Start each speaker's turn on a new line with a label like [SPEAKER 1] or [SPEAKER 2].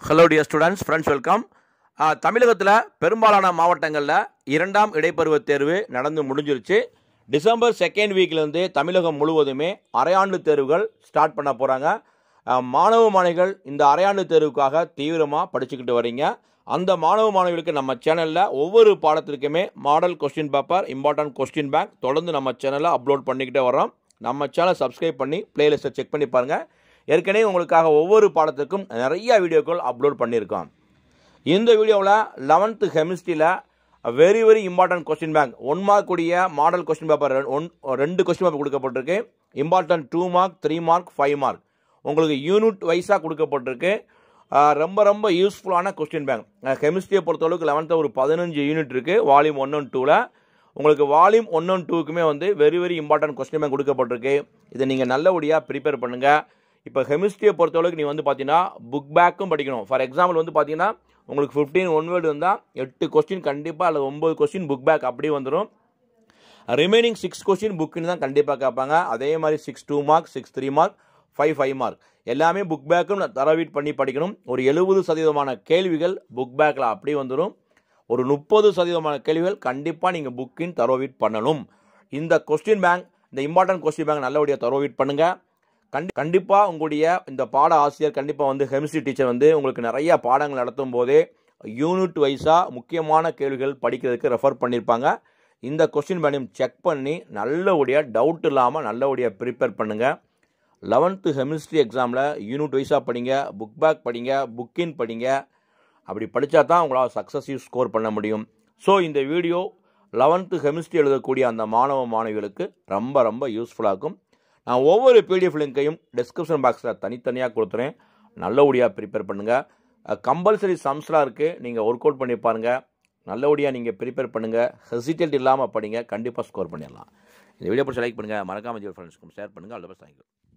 [SPEAKER 1] Hello dear students, friends welcome. தமிழகத்தில் பெரும்பாலான மாவட்டங்களில் இரண்டாம் இடைப்பருவத் தேர்வு நடந்து முடிஞ்சிருச்சு. டிசம்பர் செகண்ட் வீக்லேருந்து தமிழகம் முழுவதுமே அரையாண்டு தேர்வுகள் ஸ்டார்ட் பண்ண போகிறாங்க. மாணவ மாணவிகள் இந்த அரையாண்டு தேர்வுக்காக தீவிரமாக படிச்சுக்கிட்டு வரீங்க. அந்த மாணவ மாணவிகளுக்கு நம்ம சேனலில் ஒவ்வொரு பாடத்திற்குமே model question paper, important question bank தொடர்ந்து நம்ம சேனலில் அப்லோட் பண்ணிக்கிட்டே வரோம். நம்ம சேனல் சப்ஸ்கிரைப் பண்ணி பிளேலிஸ்ட்டை செக் பண்ணி பாருங்கள். ஏற்கனவே உங்களுக்காக ஒவ்வொரு பாடத்துக்கும் நிறைய வீடியோக்கள் அப்லோட் பண்ணியிருக்கோம். இந்த வீடியோவில் 11th கெமிஸ்ட்ரியில் very important question bank 1 mark கூடிய model question paper 2 question paper கொடுக்கப்பட்டிருக்கு. இம்பார்ட்டன்ட் 2 மார்க், 3 மார்க், 5 மார்க் உங்களுக்கு யூனிட் வைஸாக கொடுக்கப்பட்டிருக்கு. ரொம்ப யூஸ்ஃபுல்லான கொஸ்டின் பேங்க். கெமிஸ்ட்ரியை பொறுத்தளவுக்கு 11th ஒரு 15 யூனிட் இருக்குது. வால்யூம் 1 and 2ல் உங்களுக்கு வால்யூம் 1 and 2க்குமே வந்து வெரி இம்பார்ட்டன்ட் கொஸ்டின் பேங்க் கொடுக்கப்பட்டிருக்கு. இதை நீங்கள் நல்லபடியாக ப்ரிப்பேர் பண்ணுங்கள். இப்போ கெமிஸ்ட்ரியை பொறுத்தளவுக்கு நீங்கள் வந்து பார்த்தீங்கன்னா புக் பேக்கும் படிக்கணும். ஃபார் எக்ஸாம்பிள் வந்து பார்த்தீங்கன்னா உங்களுக்கு 15 ஒன் வேர்டு வந்தால் 8 கொஸ்டின் கண்டிப்பாக அல்லது 9 கொஸ்டின் புக் பேக் அப்படியே வந்துடும். ரிமைனிங் 6 கொஸ்டின் புக்குன்னு தான் கண்டிப்பாக கேட்பாங்க. அதே மாதிரி 6 2 மார்க், 6 3 மார்க், 5 மார்க் எல்லாமே புக் பேக்கும் தரவீட் பண்ணி படிக்கணும். ஒரு 70% கேள்விகள் புக் பேக்கில் அப்படியே வந்துடும். ஒரு 30% கேள்விகள் கண்டிப்பாக நீங்கள் புக்கின் தரவீட் பண்ணணும். இந்த கொஸ்டின் பேங்க், இந்த இம்பார்ட்டன்ட் கொஸ்டின் பேங்க் நல்லபடியாக தரவீட் பண்ணுங்கள். கண்டிப்பாக உங்களுடைய இந்த பாட ஆசிரியர் கண்டிப்பாக வந்து கெமிஸ்ட்ரி டீச்சர் வந்து உங்களுக்கு நிறைய பாடங்கள் நடத்தும் போதே யூனிட் வைஸாக முக்கியமான கேள்விகள் படிக்கிறதுக்கு ரெஃபர் பண்ணியிருப்பாங்க. இந்த கொஸ்டின் பேங்கையும் செக் பண்ணி நல்லபடியாக டவுட் இல்லாமல் நல்லபடியாக ப்ரிப்பேர் பண்ணுங்கள். 11th கெமிஸ்ட்ரி எக்ஸாமில் யூனிட் வைஸாக படிங்க, புக் பேக் படிங்க, புக்கின் படிங்க. அப்படி படித்தா தான் உங்களால் சக்ஸஸிவ் ஸ்கோர் பண்ண முடியும். ஸோ இந்த வீடியோ 11th கெமிஸ்ட்ரி எழுதக்கூடிய அந்த மாணவ மாணவிகளுக்கு ரொம்ப யூஸ்ஃபுல்லாக இருக்கும். நான் ஒவ்வொரு பிடிஎஃப் லிங்கையும் டிஸ்கிரிப்ஷன் பாக்ஸில் தனித்தனியாக கொடுத்துறேன். நல்லபடியாக ப்ரிப்பேர் பண்ணுங்கள். கம்பல்சரி சம்ஸ்லாம் இருக்குது, நீங்கள் ஒர்க் அவுட் பண்ணி பாருங்கள். நல்லபடியாக நீங்கள் ப்ரிப்பேர் பண்ணுங்கள். ஹெசிடேட் இல்லாமல் படிங்க, கண்டிப்பாக ஸ்கோர் பண்ணிடலாம். இந்த வீடியோ பிடிச்ச லைக் பண்ணுங்கள், மறக்காமல் ஃப்ரெண்ட்ஸ்க்கும் ஷேர் பண்ணுங்கள். All the best. தேங்க்யூ.